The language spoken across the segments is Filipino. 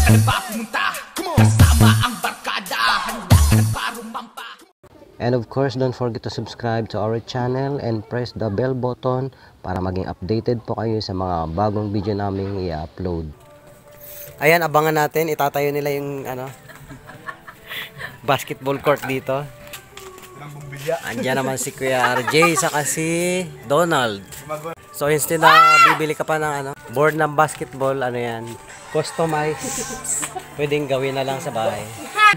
And of course, don't forget to subscribe to our channel and press the bell button para maging updated po kayo sa mga bagong video namin i-upload. Ayan, abangan natin. Itatayo nila yung basketball court dito. Andiyan naman si Kuya RJ saka si Donald. So instead na bibili ka pa ng board ng basketball, yan, customize. Pwedeng gawin na lang sa bahay.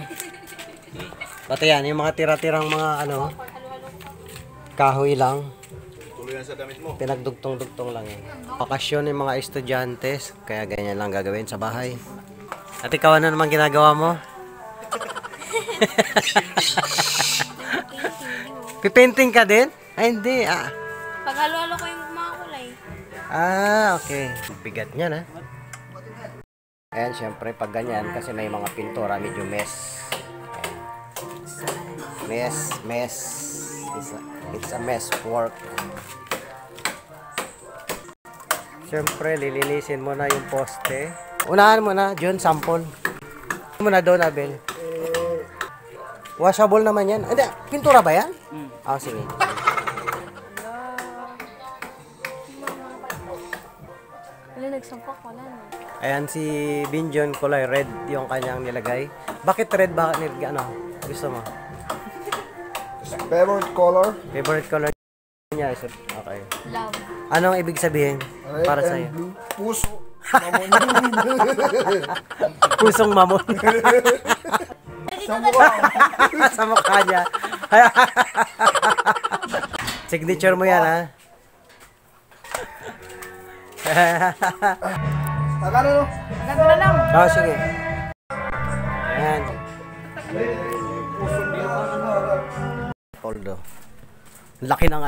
Pati yan, yung mga tira-tirang mga kahoy lang. Pinagdugtong-dugtong lang yan. Bakasyon yung mga estudyantes, kaya ganyan lang gagawin sa bahay. At ikaw, ano naman ginagawa mo? Pipainting ka din? Ay, hindi. Paghalo-halo ko yung mga kulay. Okay. Bigat niyan, Ayan, syempre, pag ganyan, kasi may mga pintura, medyo mess. Mess. It's a mess work. Siyempre, lilinisin mo na yung poste. Unahan mo na, John, sample. Mo na doon, Abel. Washable naman yan. Hindi, pintura ba yan? Sige. Ayan, si Binjon, kulay red yung kanyang nilagay. Bakit red? Bakit gusto mo? Favorite color? Favorite color niya. Okay. Love. Anong ibig sabihin para sa iyo? Blue. Puso. Mamon. Pusong mamon. Sa mukha. Sa mukha niya. Signature mo yan, Magkano no? Ganto na lang. Sige. Ayan. Poldo. Laki ng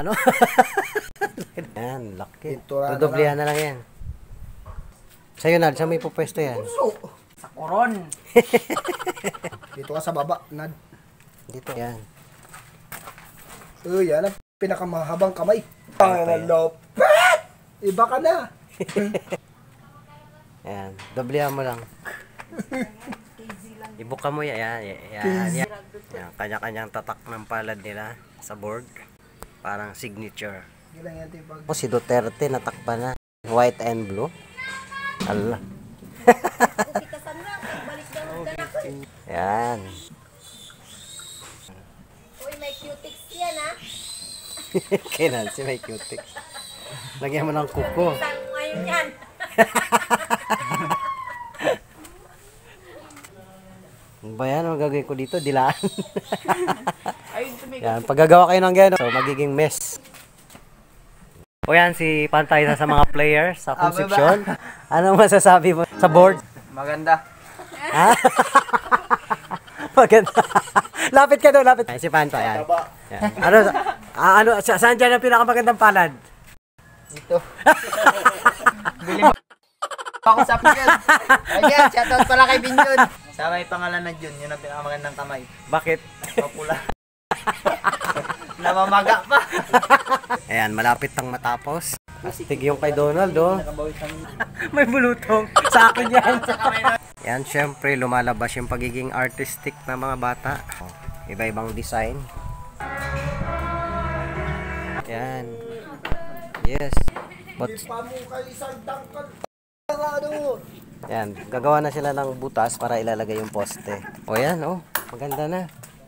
Ayan, laki. Tudoblihan na lang yan. Sa'yo, Nad, saan may pupwesto yan? Sa koron. Dito ka sa baba, Nad. Dito. Yan. Yan ang pinakamahabang kamay. Pangalan. Iba ka na. Ayan, doblehan mo lang. Ibuka mo yan. Yan. Kanya-kanyang tatak ng palad nila sa board. Parang signature. Si Duterte natakpan na. White and blue. Allah. Yan. Uy, may cutics yan, Kay Nancy, may cutics. Lagyan mo ng kuko. Ngayon yan. Ba yan? Ang gagawin ko dito? Dilaan. Yan, paggagawa kayo ng gano'n, so magiging mess. O yan, si Pantay na sa mga players sa conception. Anong masasabi mo sa board? Maganda. Maganda. Lapit ka doon, lapit. Ay, si Pantay. Yan. Saan dyan ang pinakamagandang palad? Ito. Bili mo ako sa pigan. Ayan, shoutout pala kay Binjon. Sa may pangalan na Jun, yun ang pinakamagandang kamay. Bakit? Mapula. Namamaga pa. Ayan, malapit nang matapos. Astig yung kay Donald, May bulutong. Sa akin yan. Yan, syempre, lumalabas yung pagiging artistic na mga bata. Iba-ibang design. Yan. Yes. But, yan, gagawa na sila ng butas para ilalagay yung poste. O yan, maganda na.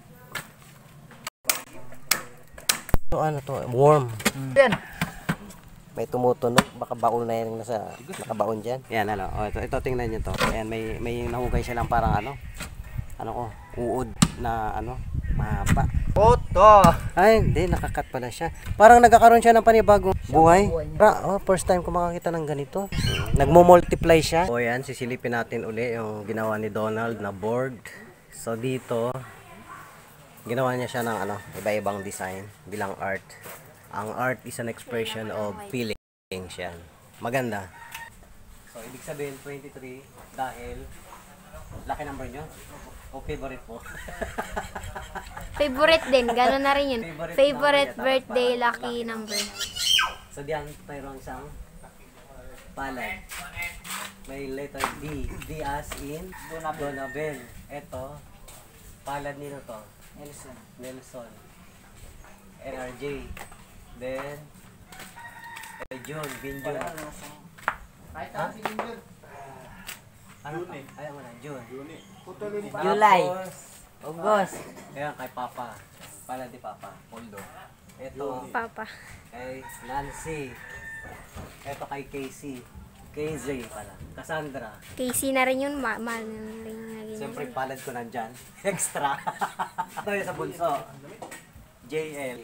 So, warm. Yan. May tumutunog, baka baon na yan nasa nakabaon dyan. Yan, ito tingnan nyo to. Ayan, may nahugay siya ng parang uod na mahaba. Photo. Ay, hindi, nakakat pala siya. Parang nagkakaroon siya ng panibagong buhay. First time ko makakita ng ganito. Nagmo-multiply siya. O yan, sisilipin natin uli yung ginawa ni Donald na board. So dito, ginawa niya siya ng iba-ibang design bilang art. Ang art is an expression of feelings yan. Maganda. So, ibig sabihin 23 dahil laki number nyo. O favorite po? Favorite din, gano'n na rin yun. Favorite number, birthday lucky number. So diyan mayroong isang palad. may letter D. D as in Donabel. Ito, palad nino to. Nelson. NRJ. Then, June, Binjun. Kahit ang si Binjun. Ano ka? Ayaw mo na, June. July. Tapos, August. ayan, kay Papa. Palad ni Papa. Poldo. Ito, Papa. kay Nancy. Ito kay Casey. KZ pala. Cassandra. Casey na rin yun. Mahal na rin yung naging. Siyempre, palad ko nandyan. Extra. Ito yung sa bunso. JL.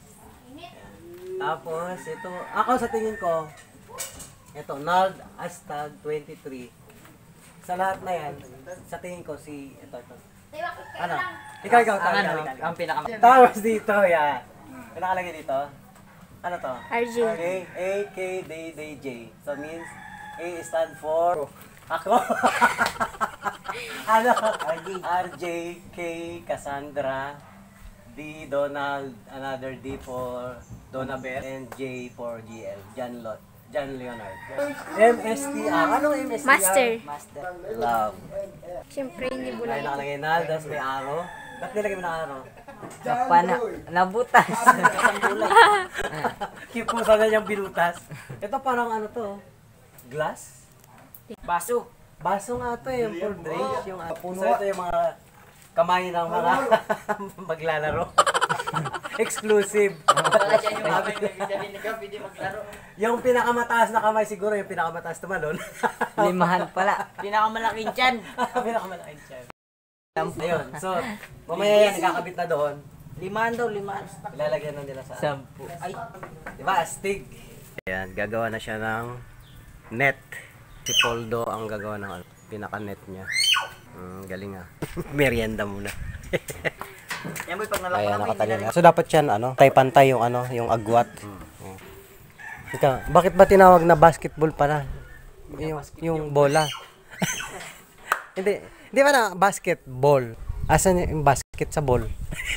Tapos, ito, ako sa tingin ko, ito, Nald Astag 23. Sa lahat na yan, sa tingin ko si, ito. Ano? Ikaw, Ang pinaka... Tapos dito, yan. Ano nakalagay dito? Ano to? RJ. Okay, A, K, D, D, J. So means, A stand for, ako. Ano? RJ, K, Cassandra, D, Donald, another D for Donabel, and J for GL, John Leonard. MSTR. Anong MSTR? Master. Love. Siyempre, hindi Ay, bulag. nakalagay na, tapos may arrow. Ba't nilagay mo na arrow? Nabutas. Kipusa na niyang binutas. Ito parang ano to? Glass? Baso. Baso nga to yung for drinks. Yung puno. So ito yung mga kamay ng mga maglalaro. Exclusive. Wala dyan yung kamay may bidalin na ka, pwede maglaro. Yung pinakamataas na kamay siguro yung pinakamataas tumalon. Limahan pala. Pinakamalaking tiyan. Pinakamalaking siya. Ayun. So, mamaya yan, nakakabit na doon. Limahan daw, limahan. Ilalagyan na nila sa... 10. Ay, Diba? Astig. Ayan, gagawa na siya ng net. Si Poldo ang gagawa ng pinaka-net niya. Galing ah. Merienda muna. yan boy, pag nalaman Ayan, mo, nakatagal na. So, dapat yan, pantay-pantay yung, yung agwat. Ika, bakit ba tinawag na basketball pala? Yung bola. Hindi ba na basketball? Asan yung basket sa ball?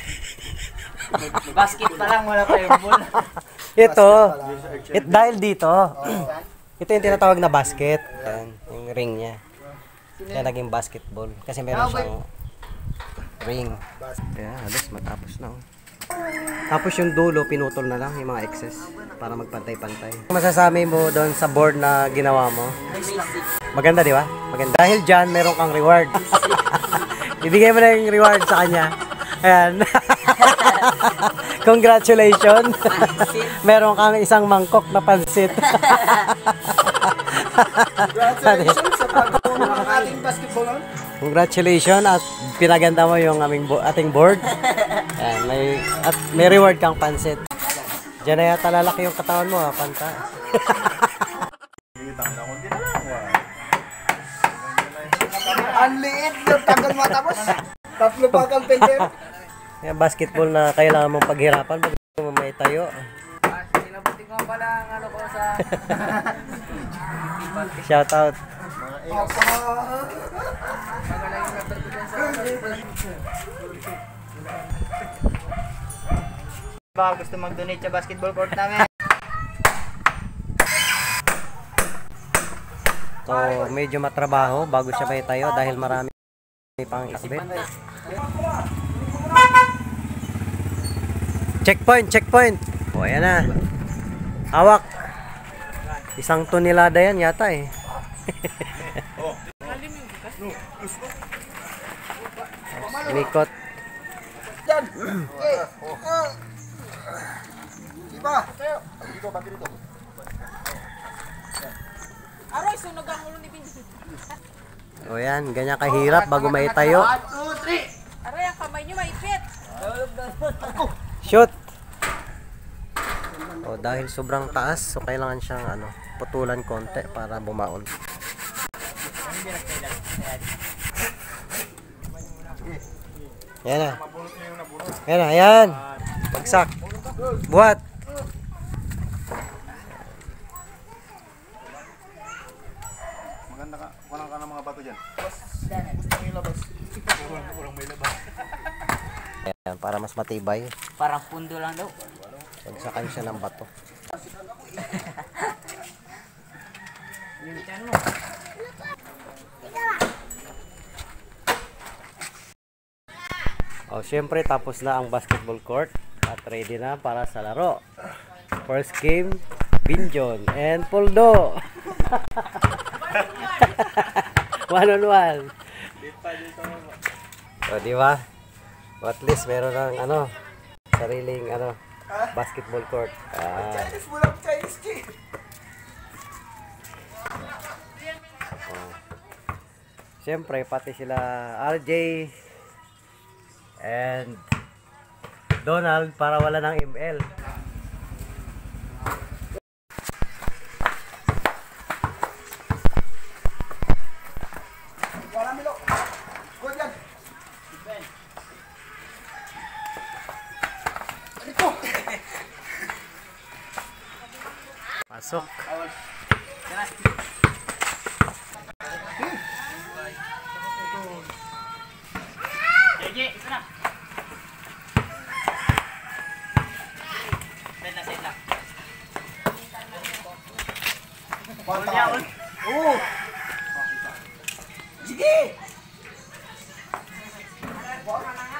basket pa lang, wala pa yung ball. Ito. Dahil dito. Ito yung tinatawag na basket. Ayan, yung ring niya. Kaya naging basketball. Kasi meron siyang ring. Kaya halos matapos na. Tapos yung dulo, pinutol na lang yung mga excess para magpantay-pantay. Masasabi mo doon sa board na ginawa mo? Maganda, di ba? Maganda. Dahil dyan, meron kang reward. Ibigay mo na yung reward sa kanya. Ayan. Congratulations. Meron kang isang mangkok na pansit. Congratulations sa paggawa ng ating basketball. Congratulations at pinaganda mo yung ating board. Ayan, may reward kang pansit. Diyan na yata lalaki yung katawan mo, panta. Ang liit yung tagal matapos. Tatlo pa kang penter. Yung basketball na kailangan mong paghirapan pag mo may tayo. Sinabuti ko pala ang ano ko sa... Shout out. Baka gusto mag-donate sa basketball court namin. So, medyo matrabaho bago siya may tayo dahil marami pang isbit. Checkpoint. O, ayan na. Hawak. Isang tonelada yan yata eh. Likot. Yan. Diba? Dito, bati dito. Aroy, sunog ang ulo ni Binji. O yan, ganyan kahirap bago may tayo. 1, 2, 3. Aroy, ang kamay niyo maipit. Shoot! O, dahil sobrang taas, so kailangan siyang putulan konti para bumaon. Yan na. Yan na, yan. Bagsak. Buhat. Maganda ka. Walang ka ng mga bato dyan. Ayan, para mas matibay. Parang pundo lang daw. Bagsakan siya ng bato. Yung tiyan mo. Oh, syempre tapos na ang basketball court at ready na para sa laro. First game, Binjon and Poldo. 1-on-1. O, di ba? At least meron ng sariling basketball court. Chinese, bulang Chinese, G. Siyempre, pati sila RJ and Donald para wala ng ML. Wala, Milo. Good yan. Pasok. Oo. Sige.